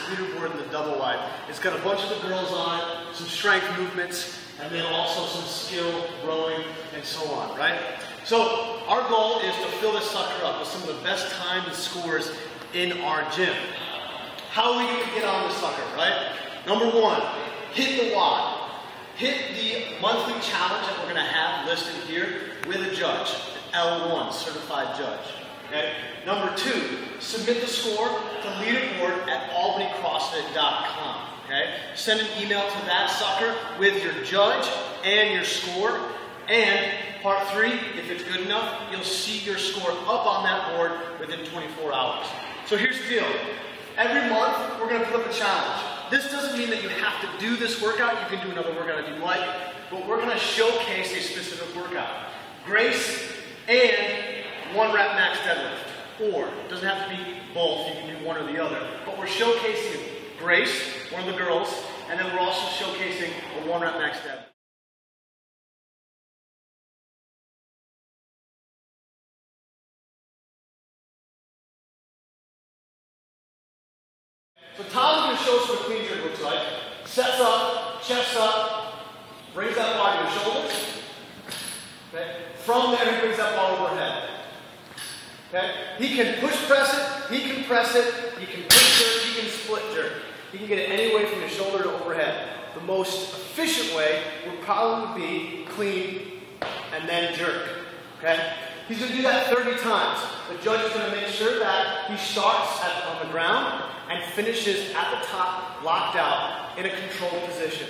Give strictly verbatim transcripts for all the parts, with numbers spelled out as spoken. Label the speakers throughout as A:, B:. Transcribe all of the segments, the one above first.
A: leaderboard in the double wide. It's got a bunch of the girls on it, some strength movements, and then also some skill, rowing, and so on, right? So our goal is to fill this sucker up with some of the best times and scores in our gym. How are we going to get on this sucker, right? Number one, hit the wad. Hit the monthly challenge that we're going to have listed here with a judge, an L one certified judge. Okay? Number two, submit the score to leaderboard at albany crossfit dot com. Okay? Send an email to that sucker with your judge and your score. And part three, if it's good enough, you'll see your score up on that board within twenty-four hours. So here's the deal. Every month, we're going to put up a challenge. This doesn't mean that you have to do this workout. You can do another workout if you like. But we're going to showcase a specific workout. Grace and one rep max deadlift. Or, it doesn't have to be both. You can do one or the other. But we're showcasing Grace, one of the girls, and then we're also showcasing a one rep max deadlift. So Tom's going to show us what a clean jerk looks like. Sets up, chest up, brings that bar to your shoulders. Okay. From there, he brings that bar overhead. Okay. He can push press it, he can press it, he can push jerk, he can split jerk. He can get it any way from your shoulder to overhead. The most efficient way would probably be clean and then jerk. Okay. He's going to do that thirty times. The judge is going to make sure that he starts at, on the ground and finishes at the top, locked out, in a controlled position.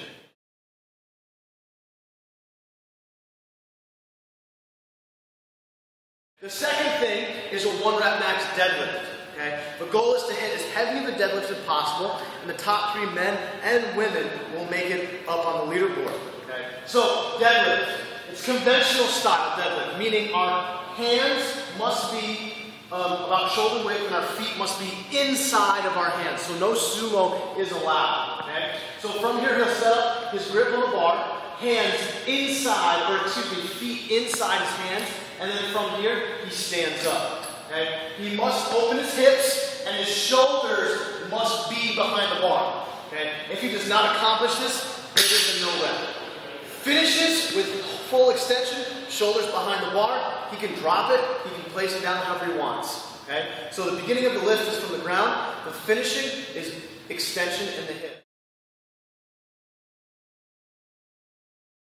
A: The second thing is a one rep max deadlift. Okay? The goal is to hit as heavy of a deadlift as possible, and the top three men and women will make it up on the leaderboard. Okay? So, deadlift. It's conventional style deadlift, meaning our hands must be um, about shoulder width and our feet must be inside of our hands. So no sumo is allowed. Okay? So from here he'll set up his grip on the bar, hands inside, or excuse me, feet inside his hands, and then from here he stands up. Okay? He must open his hips and his shoulders must be behind the bar. Okay? If he does not accomplish this, there is a no rep. Finishes with full extension, shoulders behind the bar. He can drop it, he can place it down however he wants. Okay? So the beginning of the lift is from the ground, the finishing is extension in the hip.